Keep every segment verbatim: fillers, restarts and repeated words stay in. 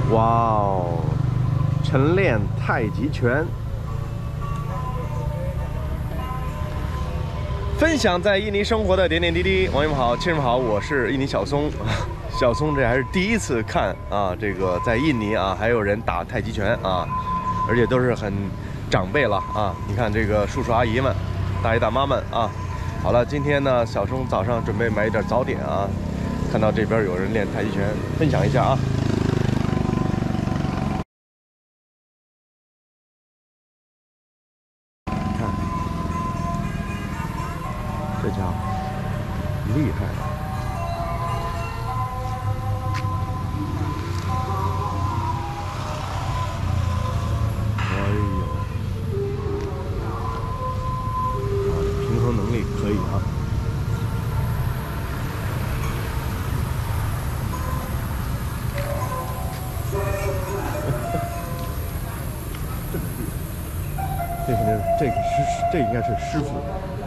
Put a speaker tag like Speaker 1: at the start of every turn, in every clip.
Speaker 1: 哇哦，晨练太极拳，分享在印尼生活的点点滴滴。网友们好，亲人们好，我是印尼小松。小松这还是第一次看啊，这个在印尼啊还有人打太极拳啊，而且都是很长辈了啊。你看这个叔叔阿姨们、大爷大妈们啊。好了，今天呢，小松早上准备买一点早点啊，看到这边有人练太极拳，分享一下啊。 这家伙厉害了！哎呦，啊，平衡能力可以啊！这么厉害，这肯定是这个师，这应该是师傅。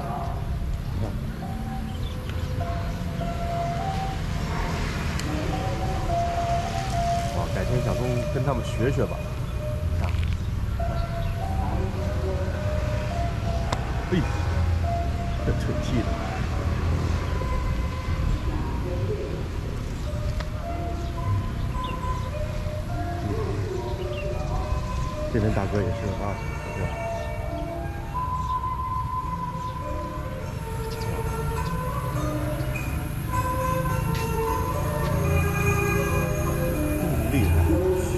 Speaker 1: 改天小松跟他们学学吧。啊，嘿，这腿踢的。这边大哥也是啊，大哥。嗯，厉害。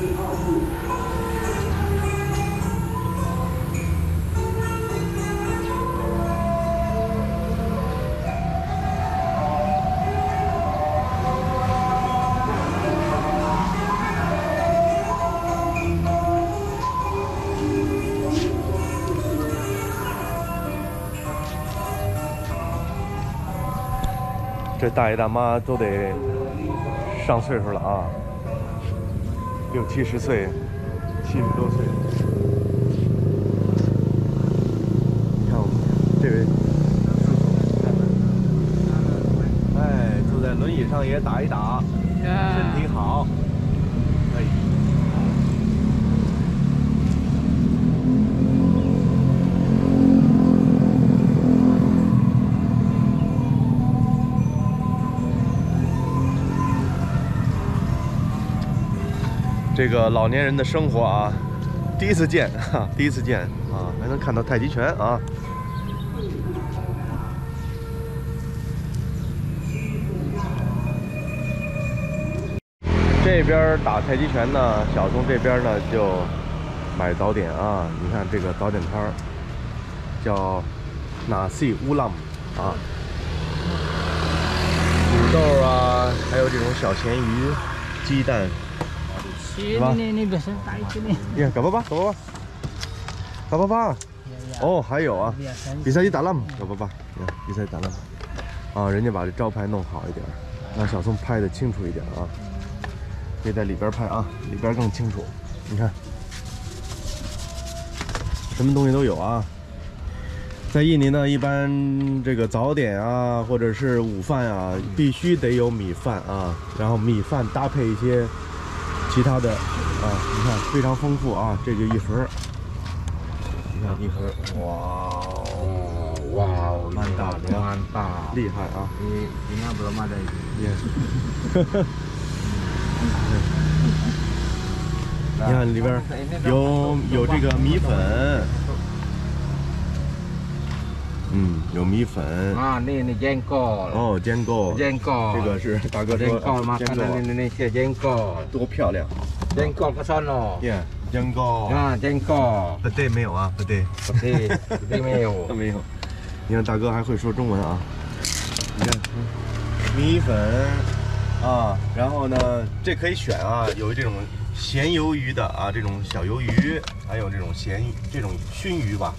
Speaker 1: 这大爷大妈都得上岁数了啊，六七十岁，七十多岁。你看我们这位叔叔，哎，坐在轮椅上也打一打，身体好。哎。 这个老年人的生活啊，第一次见哈，第一次见啊，还能看到太极拳啊。这边打太极拳呢，小松这边呢就买早点啊。你看这个早点摊儿叫 nasi ulam 啊，土豆啊，还有这种小咸鱼、鸡蛋。
Speaker 2: Ini ini biasa tak itu nih.
Speaker 1: Ya, gak apa-apa, gak apa-apa. Gak apa-apa. Oh, 还有啊，比赛一打浪，gak apa-apa. 比赛一打浪。啊，人家把这招牌弄好一点，让小松拍的清楚一点啊。可以在里边拍啊，里边更清楚。你看，什么东西都有啊。在印尼呢，一般这个早点啊，或者是午饭啊，必须得有米饭啊，然后米饭搭配一些。 其他的啊，你看非常丰富啊，这就一盒，你看一盒，哇哦，哇哦，蛮大的，蛮大，厉害啊！
Speaker 2: Ini ini belum ada itu.
Speaker 1: Yes. 你看里边有有这个米粉，嗯，有米粉。
Speaker 2: 啊，ini ini jengkol.
Speaker 1: 哦，煎糕。
Speaker 2: jengkol.
Speaker 1: 这个是大哥说。
Speaker 2: jengkol makanan Indonesia jengkol.
Speaker 1: 多漂亮。
Speaker 2: jengkol ke sono.
Speaker 1: Yeah， 煎糕。
Speaker 2: 啊 ，jengkol。
Speaker 1: 不对，没有啊，不对。
Speaker 2: 不对，不对没有。
Speaker 1: 没有。你看大哥还会说中文啊。你看，米粉啊，然后呢，这可以选啊，有这种咸鱿鱼的啊，这种小鱿鱼，还有这种咸这种熏鱼吧。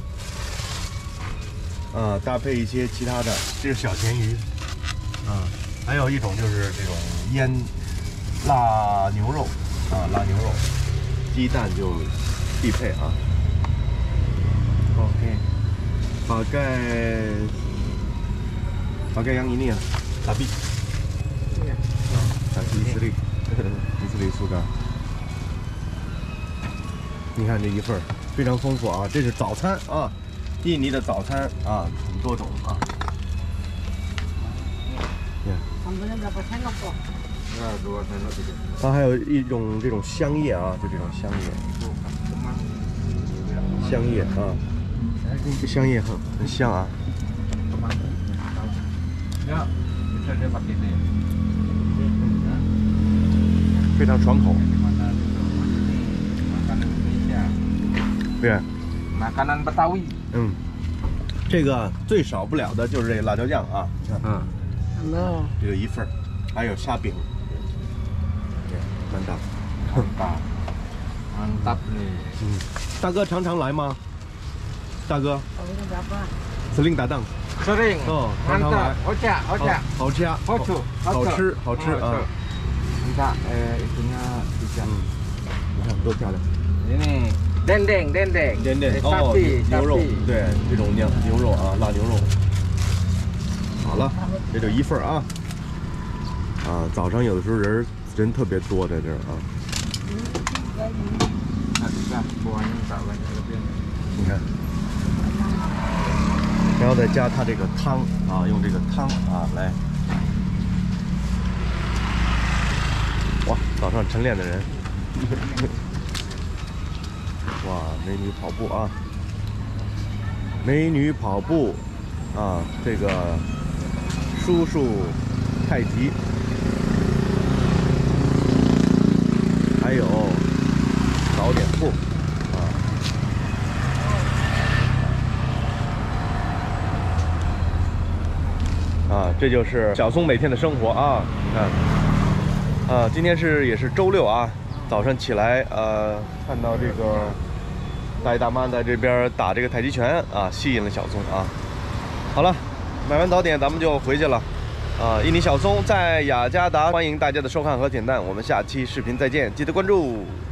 Speaker 1: 啊，搭配一些其他的，这是小咸鱼，啊，还有一种就是这种腌腊牛肉，啊，腊牛肉，鸡蛋就必配啊。OK， pakai pakai yang ini ya, sapi. Ah, sapi istri, istri suka. 你看这一份儿非常丰富啊，这是早餐啊，印尼的早餐啊，很多种啊。它还有一种这种香叶啊，就这种香叶，香叶啊，这香叶很很香啊。非常爽口。对。
Speaker 2: makanan Betawi。
Speaker 1: 嗯，这个最少不了的就是这个辣椒酱啊，你看。
Speaker 2: 嗯。
Speaker 1: 这个一份儿，还有沙饼。对，蛮大。
Speaker 2: mantap mantap nih。
Speaker 1: 嗯，大哥常常来吗？大哥。sering datang。
Speaker 2: sering。
Speaker 1: 哦，常常来。
Speaker 2: 好吃，好吃。
Speaker 1: 好吃啊。
Speaker 2: 好吃，
Speaker 1: 好吃，好吃啊。
Speaker 2: minta eh itunya tiga。
Speaker 1: 嗯，你看多漂亮。
Speaker 2: ini dendeng dendeng。
Speaker 1: dendeng哦，牛肉，对，这种牛牛肉啊，辣牛肉。好了，这就一份啊。啊，早上有的时候人人特别多在这儿啊。你看，然后再加它这个汤啊，用这个汤啊来。哇，早上晨练的人。哇，美女跑步啊！美女跑步啊，这个叔叔太极，还有早点铺啊。啊，这就是小松每天的生活啊！你看。啊，今天是也是周六啊，早上起来呃，看到这个大爷大妈在这边打这个太极拳啊，吸引了小松啊。好了，买完早点咱们就回去了啊。印尼小松在雅加达，欢迎大家的收看和点赞，我们下期视频再见，记得关注。